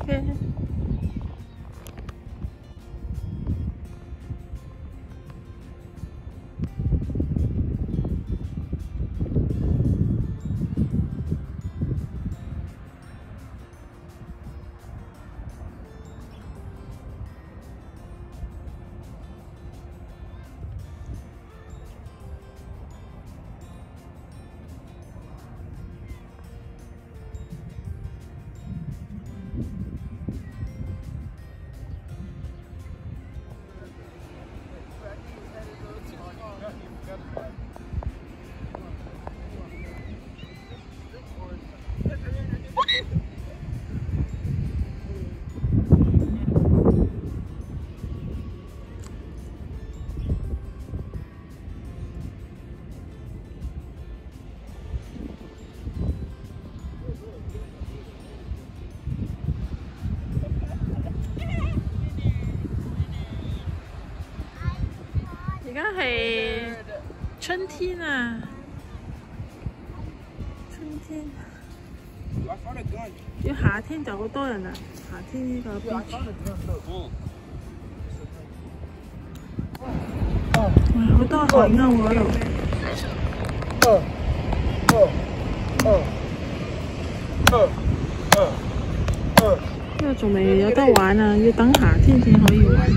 OK。而家係春天啊！春天，要夏天就好多人啦。夏天呢個 beach， 哇，好多海鷗嗰度。呢個仲未有得玩啊，要等夏天先可以玩。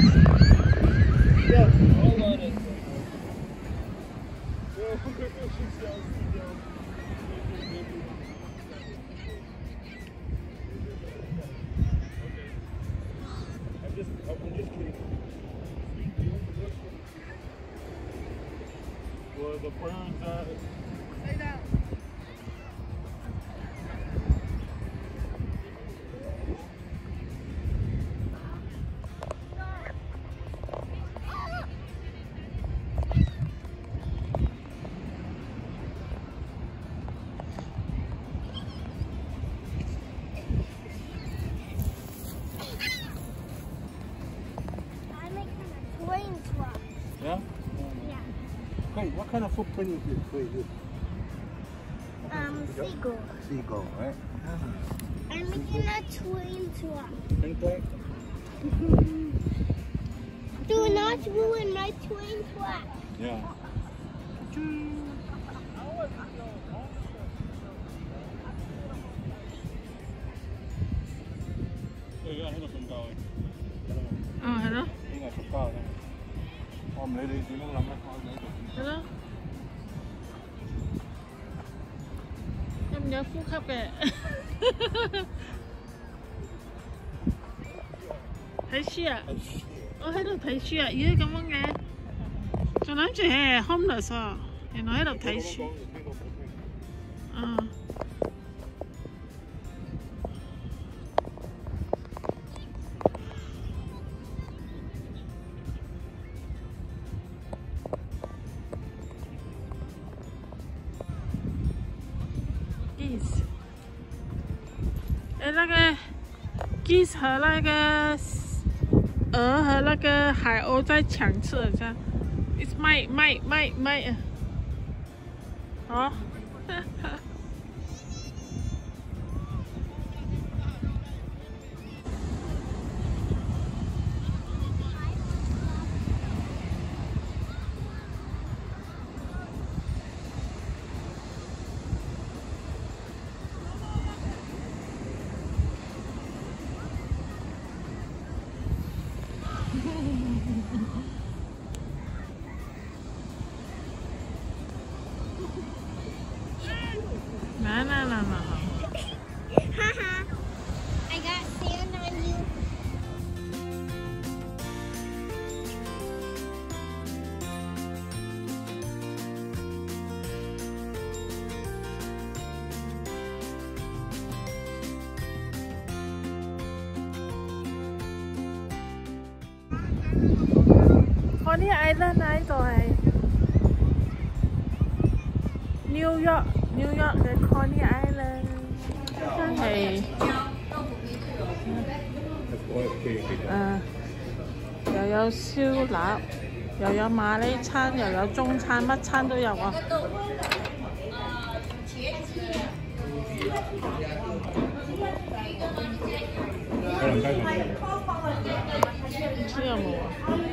Yeah? Yeah. Wait, what kind of footprint is it? Seagull. Seagull, right? I'm making a twin swap. Okay. Do not ruin my twin swap. Yeah. Ờ,係咯。 呢個係高嘅。我唔理你點樣諗啦，我喺度。 係咯。有唔有呼吸嘅？睇書啊！我喺度睇書啊！咦咁樣嘅，仲諗住係 homeless 啊，原來喺度睇書。嗯。那个 geese 和那个鹅和那个海鸥在抢吃，好像 ，it's my，哦。No. Haha. I got sand on you. Coney Island 喺度係 New York 嘅 Coney Island， 真係又有燒臘，又有馬喱餐，又有中餐，乜餐都有啊！ 可能雞同。 唔知有冇啊？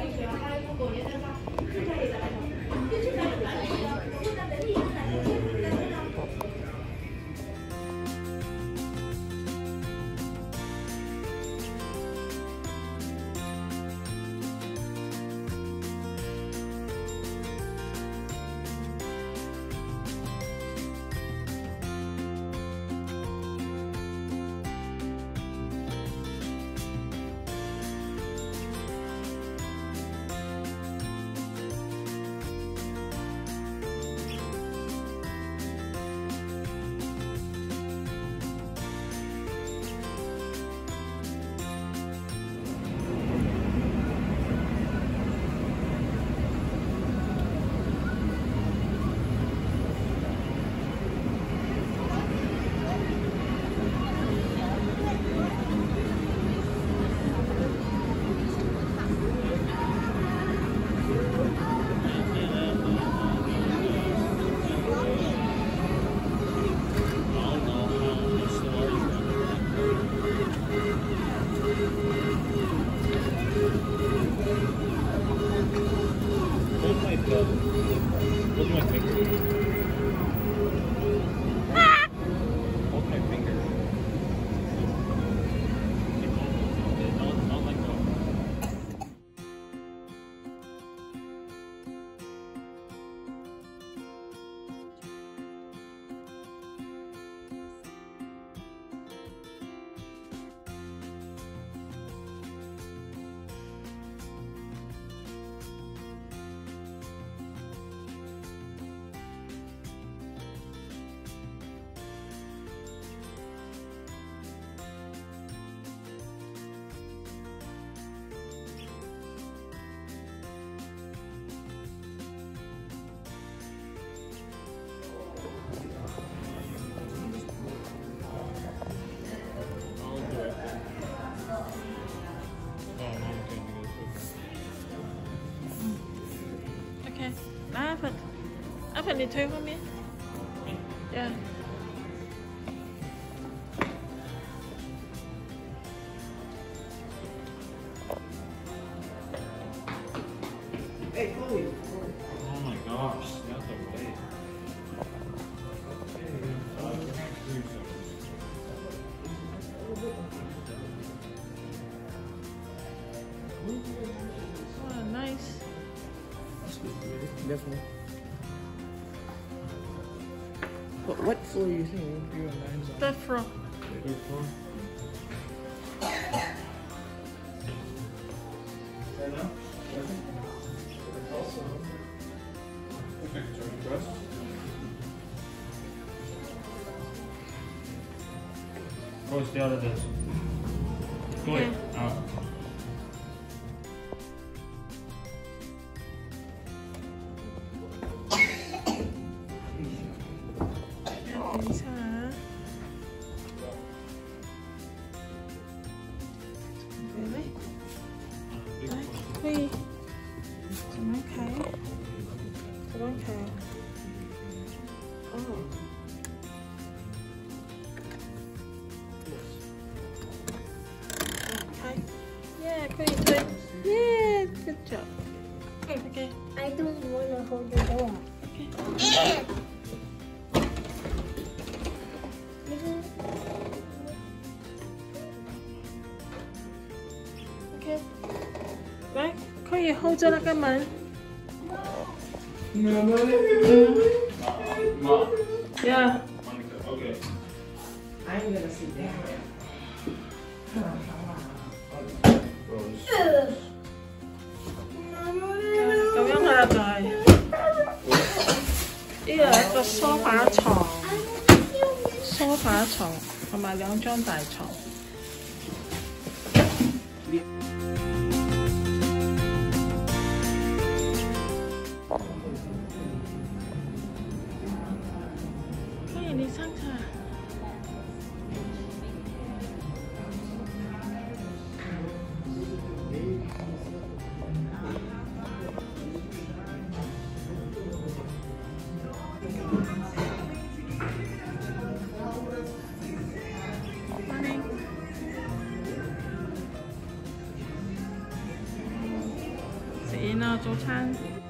阿芬，你推后面。Yeah. Hey, Chloe. Oh my gosh, that's a way. Wow, nice. Definitely. What floor are you thinking? You're on 9's on. Third floor. Third floor. Go stay out of this. Go ahead. Out. 等一下啊。来，可以怎么开？怎么开？哦。开，耶，可以推，耶 ，good job。Okay. I don't want to hold the door. Okay. OK， 来，可以 hold 着那个门。Yeah. Okay. I ain't gonna sit down. 咁樣啦，就係呢個係一個梳化床，梳化床同埋2張大床。歡迎你上車。Morning. 面的早餐。